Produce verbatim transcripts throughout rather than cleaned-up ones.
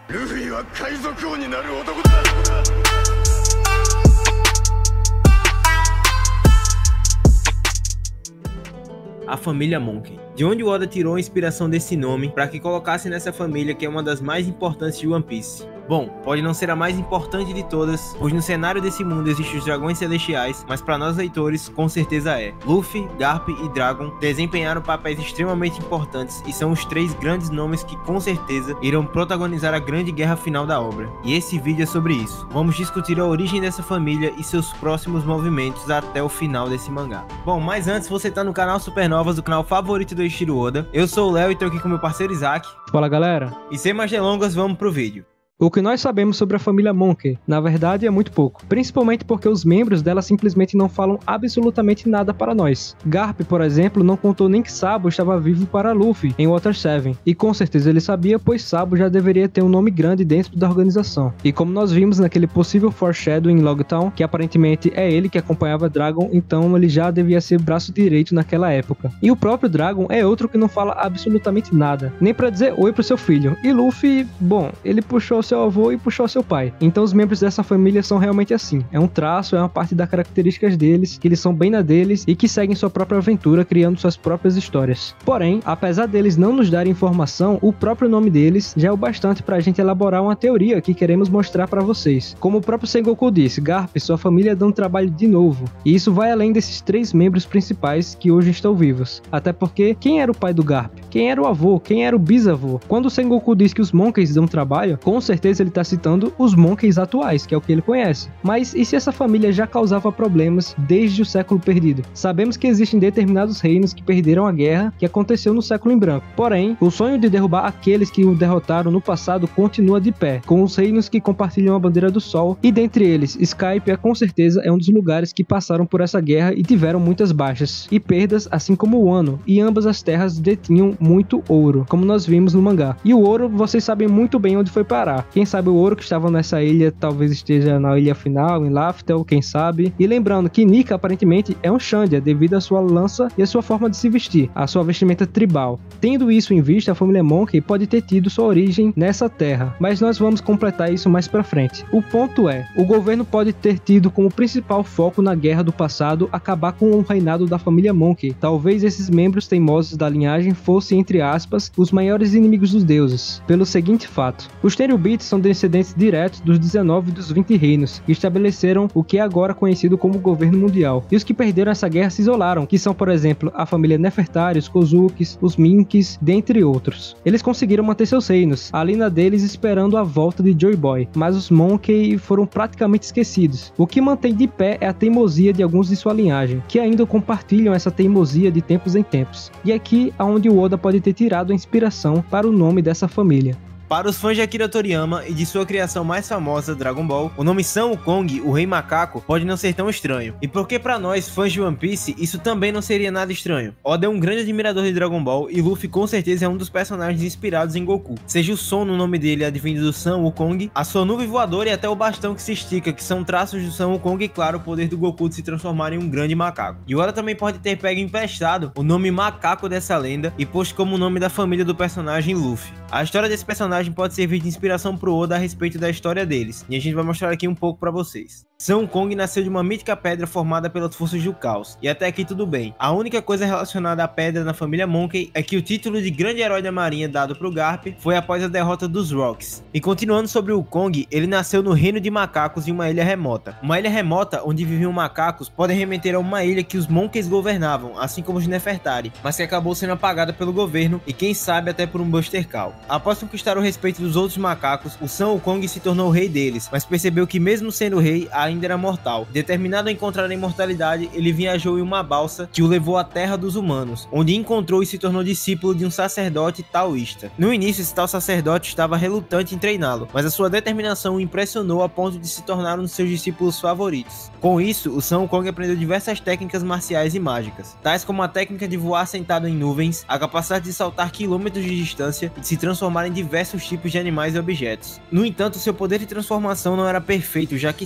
A família Monkey. De onde o Oda tirou a inspiração desse nome para que colocasse nessa família que é uma das mais importantes de One Piece? Bom, pode não ser a mais importante de todas, pois no cenário desse mundo existem os dragões celestiais, mas para nós leitores, com certeza é. Luffy, Garp e Dragon desempenharam papéis extremamente importantes e são os três grandes nomes que com certeza irão protagonizar a grande guerra final da obra. E esse vídeo é sobre isso. Vamos discutir a origem dessa família e seus próximos movimentos até o final desse mangá. Bom, mas antes, você tá no canal Supernovas, do canal favorito do Eiichiro Oda. Eu sou o Léo e tô aqui com meu parceiro Isaac. Fala, galera. E sem mais delongas, vamos pro vídeo. O que nós sabemos sobre a família Monkey, na verdade, é muito pouco, principalmente porque os membros dela simplesmente não falam absolutamente nada para nós. Garp, por exemplo, não contou nem que Sabo estava vivo para Luffy em Water seven, e com certeza ele sabia, pois Sabo já deveria ter um nome grande dentro da organização. E como nós vimos naquele possível foreshadowing em Logtown, que aparentemente é ele que acompanhava Dragon, então ele já devia ser braço direito naquela época. E o próprio Dragon é outro que não fala absolutamente nada, nem para dizer oi pro seu filho. E Luffy, bom, ele puxou seu avô e puxou seu pai. Então os membros dessa família são realmente assim. É um traço, é uma parte das características deles, que eles são bem na deles e que seguem sua própria aventura, criando suas próprias histórias. Porém, apesar deles não nos darem informação, o próprio nome deles já é o bastante pra gente elaborar uma teoria que queremos mostrar pra vocês. Como o próprio Sengoku disse, Garp, sua família dá um trabalho de novo. E isso vai além desses três membros principais que hoje estão vivos. Até porque, quem era o pai do Garp? Quem era o avô? Quem era o bisavô? Quando o Sengoku diz que os Monkeys dão trabalho, com certeza certeza ele está citando os Monkeys atuais, que é o que ele conhece. Mas e se essa família já causava problemas desde o século perdido? Sabemos que existem determinados reinos que perderam a guerra que aconteceu no século em branco. Porém, o sonho de derrubar aqueles que o derrotaram no passado continua de pé, com os reinos que compartilham a bandeira do sol, e dentre eles, Skype com certeza é um dos lugares que passaram por essa guerra e tiveram muitas baixas e perdas, assim como o Wano, e ambas as terras detinham muito ouro, como nós vimos no mangá. E o ouro, vocês sabem muito bem onde foi parar. Quem sabe o ouro que estava nessa ilha talvez esteja na ilha final, em Laftel, quem sabe. E lembrando que Nika aparentemente é um Shandia devido à sua lança e à sua forma de se vestir, a sua vestimenta tribal. Tendo isso em vista, a família Monkey pode ter tido sua origem nessa terra, mas nós vamos completar isso mais pra frente. O ponto é, o governo pode ter tido como principal foco na guerra do passado acabar com o reinado da família Monkey. Talvez esses membros teimosos da linhagem fossem, entre aspas, os maiores inimigos dos deuses, pelo seguinte fato: os Tenryubitos são descendentes diretos dos dezenove dos vinte reinos, que estabeleceram o que é agora conhecido como governo mundial. E os que perderam essa guerra se isolaram, que são, por exemplo, a família Nefertari, os Kozukis, os Minks, dentre outros. Eles conseguiram manter seus reinos, a linha deles esperando a volta de Joy Boy, mas os Monkey foram praticamente esquecidos. O que mantém de pé é a teimosia de alguns de sua linhagem, que ainda compartilham essa teimosia de tempos em tempos. E aqui é onde o Oda pode ter tirado a inspiração para o nome dessa família. Para os fãs de Akira Toriyama e de sua criação mais famosa, Dragon Ball, o nome Sun Wukong, o Rei Macaco, pode não ser tão estranho. E porque para nós, fãs de One Piece, isso também não seria nada estranho. Oda é um grande admirador de Dragon Ball e Luffy com certeza é um dos personagens inspirados em Goku. Seja o som no nome dele advindo do Sun Wukong, a sua nuvem voadora e até o bastão que se estica, que são traços do Sun Wukong e claro, o poder do Goku de se transformar em um grande macaco. E Oda também pode ter pego emprestado o nome Macaco dessa lenda e posto como o nome da família do personagem Luffy. A história desse personagem pode servir de inspiração pro Oda a respeito da história deles, e a gente vai mostrar aqui um pouco pra vocês. Sun Wukong nasceu de uma mítica pedra formada pelas forças do caos, e até aqui tudo bem. A única coisa relacionada à pedra na família Monkey é que o título de grande herói da marinha dado pro Garp foi após a derrota dos Rocks. E continuando sobre o Wukong, ele nasceu no reino de macacos em uma ilha remota. Uma ilha remota onde viviam macacos pode remeter a uma ilha que os Monkeys governavam, assim como os Nefertari, mas que acabou sendo apagada pelo governo e quem sabe até por um Buster Call. Após conquistar o respeito dos outros macacos, o Sun Wukong se tornou rei deles, mas percebeu que mesmo sendo rei, ainda era mortal. Determinado a encontrar a imortalidade, ele viajou em uma balsa que o levou à terra dos humanos, onde encontrou e se tornou discípulo de um sacerdote taoísta. No início, esse tal sacerdote estava relutante em treiná-lo, mas a sua determinação o impressionou a ponto de se tornar um de seus discípulos favoritos. Com isso, o Sun Wukong aprendeu diversas técnicas marciais e mágicas, tais como a técnica de voar sentado em nuvens, a capacidade de saltar quilômetros de distância e de se transformar em diversos tipos de animais e objetos. No entanto, seu poder de transformação não era perfeito, já que sempre que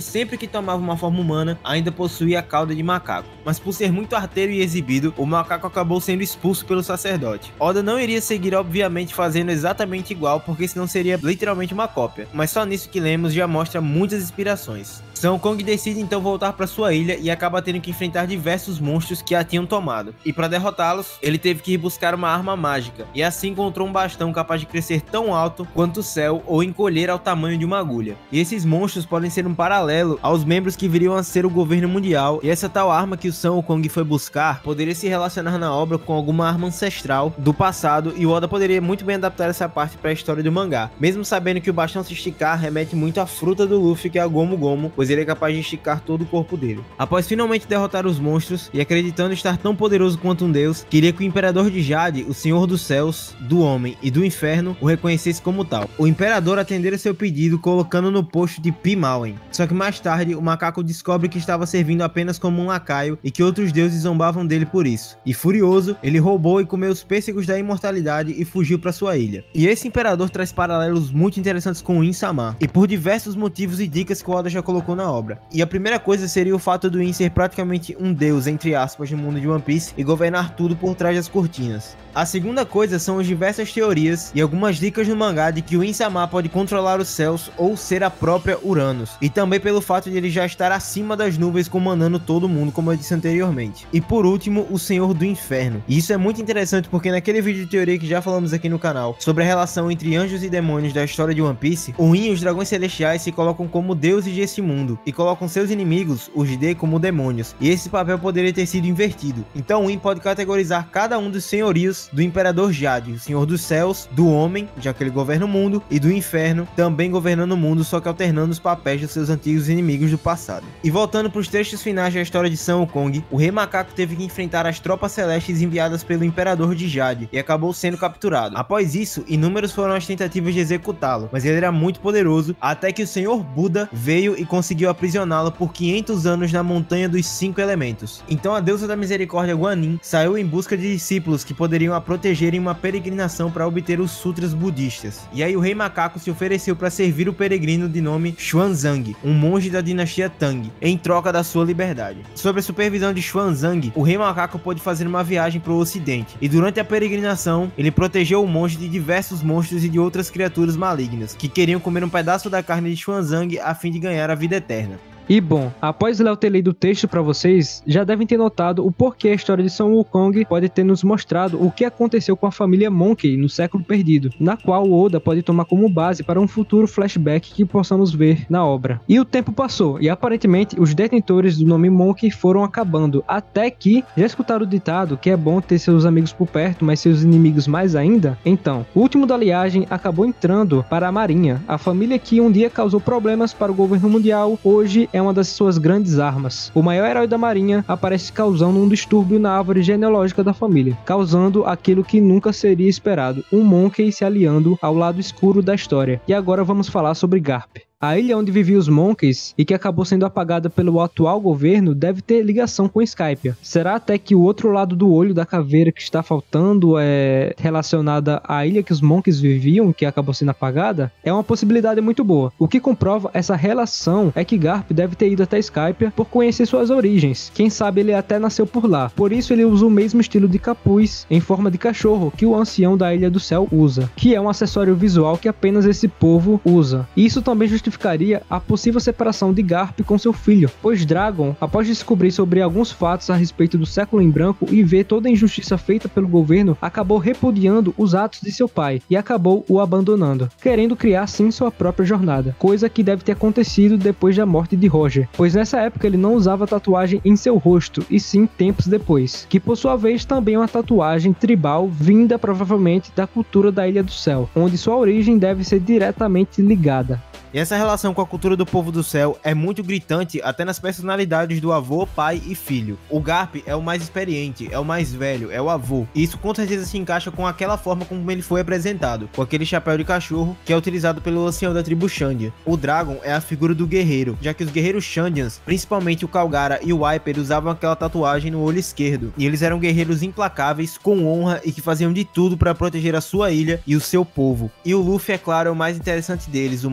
tomava uma forma humana, ainda possuía a cauda de macaco. Mas por ser muito arteiro e exibido, o macaco acabou sendo expulso pelo sacerdote. Oda não iria seguir obviamente fazendo exatamente igual, porque senão seria literalmente uma cópia, mas só nisso que lemos já mostra muitas inspirações. Sun Wukong decide então voltar para sua ilha e acaba tendo que enfrentar diversos monstros que a tinham tomado. E para derrotá-los, ele teve que ir buscar uma arma mágica, e assim encontrou um bastão capaz de crescer tão alto quanto o céu ou encolher ao tamanho de uma agulha. E esses monstros podem ser um paralelo aos membros que viriam a ser o governo mundial, e essa tal arma que o Sun Wukong foi buscar poderia se relacionar na obra com alguma arma ancestral do passado, e o Oda poderia muito bem adaptar essa parte para a história do mangá, mesmo sabendo que o bastão se esticar remete muito à fruta do Luffy, que é a Gomu Gomu, pois ele é capaz de esticar todo o corpo dele. Após finalmente derrotar os monstros e acreditando estar tão poderoso quanto um deus, queria que o Imperador de Jade, o Senhor dos Céus, do Homem e do Inferno, o reconhecesse como tal. O Imperador atendera seu pedido colocando no posto de Pimauen. Só que mais tarde, o macaco descobre que estava servindo apenas como um lacaio e que outros deuses zombavam dele por isso. E furioso, ele roubou e comeu os pêssegos da imortalidade e fugiu para sua ilha. E esse Imperador traz paralelos muito interessantes com o In-sama, e por diversos motivos e dicas que o Oda já colocou na obra. E a primeira coisa seria o fato do In ser praticamente um deus, entre aspas, no mundo de One Piece e governar tudo por trás das cortinas. A segunda coisa são as diversas teorias e algumas dicas no mangá de que o In-sama pode controlar os céus ou ser a própria Uranus, e também pelo fato de ele já estar acima das nuvens comandando todo mundo, como eu disse anteriormente. E por último, o Senhor do Inferno. E isso é muito interessante porque naquele vídeo de teoria que já falamos aqui no canal sobre a relação entre anjos e demônios da história de One Piece, o In e os dragões celestiais se colocam como deuses desse mundo e colocam seus inimigos, os D, como demônios, e esse papel poderia ter sido invertido. Então o In pode categorizar cada um dos senhorios do Imperador Jade, o Senhor dos Céus, do Homem, já que ele governa o mundo, e do Inferno, também governando o mundo, só que alternando os papéis dos seus antigos inimigos do passado. E voltando para os trechos finais da história de Sun Wukong, o Rei Macaco teve que enfrentar as tropas celestes enviadas pelo Imperador de Jade e acabou sendo capturado. Após isso, inúmeras foram as tentativas de executá-lo, mas ele era muito poderoso, até que o Senhor Buda veio e conseguiu aprisioná-lo por quinhentos anos na Montanha dos Cinco Elementos. Então a deusa da misericórdia Guanin saiu em busca de discípulos que poderiam a proteger em uma peregrinação para obter os sutras budistas. E aí o Rei Macaco se ofereceu para servir o peregrino de nome Xuanzang, um monge da dinastia Tang, em troca da sua liberdade. Sob a supervisão de Xuanzang, o Rei Macaco pôde fazer uma viagem para o ocidente, e durante a peregrinação, ele protegeu o monge de diversos monstros e de outras criaturas malignas, que queriam comer um pedaço da carne de Xuanzang a fim de ganhar a vida eterna. E bom, após Léo ter lido o texto para vocês, já devem ter notado o porquê a história de Sun Wukong pode ter nos mostrado o que aconteceu com a família Monkey no século perdido, na qual o Oda pode tomar como base para um futuro flashback que possamos ver na obra. E o tempo passou, e aparentemente os detentores do nome Monkey foram acabando, até que, já escutaram o ditado que é bom ter seus amigos por perto, mas seus inimigos mais ainda? Então, o último da linhagem acabou entrando para a Marinha, a família que um dia causou problemas para o governo mundial, hoje é uma das suas grandes armas. O maior herói da marinha aparece causando um distúrbio na árvore genealógica da família, causando aquilo que nunca seria esperado, um Monkey se aliando ao lado escuro da história. E agora vamos falar sobre Garp. A ilha onde viviam os Monkeys e que acabou sendo apagada pelo atual governo deve ter ligação com Skypiea. Será até que o outro lado do olho da caveira que está faltando é relacionada à ilha que os Monkeys viviam, que acabou sendo apagada? É uma possibilidade muito boa. O que comprova essa relação é que Garp deve ter ido até Skypiea por conhecer suas origens. Quem sabe ele até nasceu por lá. Por isso ele usa o mesmo estilo de capuz em forma de cachorro que o ancião da Ilha do Céu usa, que é um acessório visual que apenas esse povo usa. Isso também justifica justificaria a possível separação de Garp com seu filho, pois Dragon, após descobrir sobre alguns fatos a respeito do século em branco e ver toda a injustiça feita pelo governo, acabou repudiando os atos de seu pai e acabou o abandonando, querendo criar sim sua própria jornada, coisa que deve ter acontecido depois da morte de Roger, pois nessa época ele não usava tatuagem em seu rosto, e sim tempos depois, que por sua vez também é uma tatuagem tribal vinda provavelmente da cultura da Ilha do Céu, onde sua origem deve ser diretamente ligada. E essa relação com a cultura do povo do céu é muito gritante até nas personalidades do avô, pai e filho. O Garp é o mais experiente, é o mais velho, é o avô. E isso com certeza se encaixa com aquela forma como ele foi apresentado, com aquele chapéu de cachorro que é utilizado pelo ancião da tribo Shandian. O Dragon é a figura do guerreiro, já que os guerreiros Shandians, principalmente o Kalgara e o Wiper, usavam aquela tatuagem no olho esquerdo. E eles eram guerreiros implacáveis, com honra e que faziam de tudo para proteger a sua ilha e o seu povo. E o Luffy, é claro, é o mais interessante deles, o mais novo,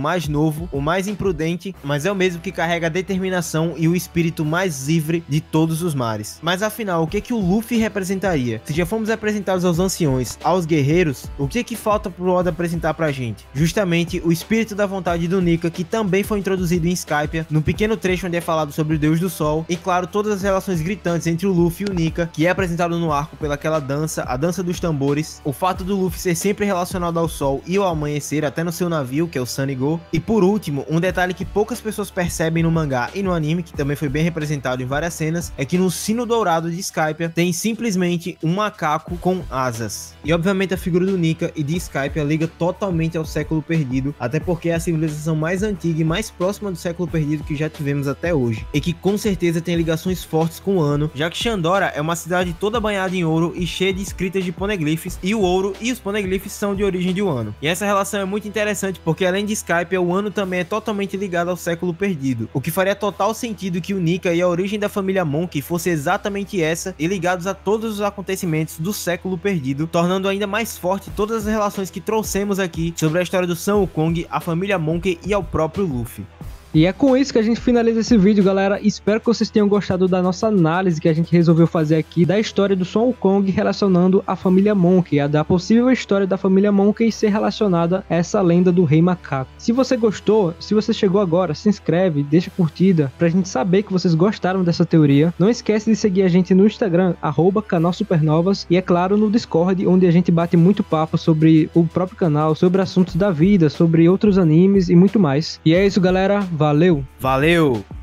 novo, o mais imprudente, mas é o mesmo que carrega a determinação e o espírito mais livre de todos os mares. Mas afinal, o que que o Luffy representaria? Se já fomos apresentados aos anciões, aos guerreiros, o que que falta pro Oda apresentar pra gente? Justamente o espírito da vontade do Nika, que também foi introduzido em Skypiea, no pequeno trecho onde é falado sobre o Deus do Sol, e claro, todas as relações gritantes entre o Luffy e o Nika, que é apresentado no arco pelaquela dança, a dança dos tambores, o fato do Luffy ser sempre relacionado ao sol e ao amanhecer, até no seu navio, que é o Sunny Go, e por último, um detalhe que poucas pessoas percebem no mangá e no anime, que também foi bem representado em várias cenas, é que no sino dourado de Skypiea tem simplesmente um macaco com asas. E obviamente a figura do Nika e de Skypiea liga totalmente ao século perdido, até porque é a civilização mais antiga e mais próxima do século perdido que já tivemos até hoje, e que com certeza tem ligações fortes com o Ano, já que Shandora é uma cidade toda banhada em ouro e cheia de escritas de poneglyphs, e o ouro e os poneglyphs são de origem de Wano. E essa relação é muito interessante porque além de Skypiea, o Ano também é totalmente ligado ao século perdido, o que faria total sentido que o Nika e a origem da família Monkey fosse exatamente essa, e ligados a todos os acontecimentos do século perdido, tornando ainda mais forte todas as relações que trouxemos aqui sobre a história do Sun Wukong, a família Monkey e ao próprio Luffy. E é com isso que a gente finaliza esse vídeo, galera. Espero que vocês tenham gostado da nossa análise que a gente resolveu fazer aqui da história do Sun Wukong relacionando a família Monkey, a da possível história da família Monkey ser relacionada a essa lenda do Rei Macaco. Se você gostou, se você chegou agora, se inscreve, deixa curtida pra gente saber que vocês gostaram dessa teoria. Não esquece de seguir a gente no Instagram, arroba canal Supernovas, e é claro no Discord, onde a gente bate muito papo sobre o próprio canal, sobre assuntos da vida, sobre outros animes e muito mais. E é isso, galera. Valeu! Valeu!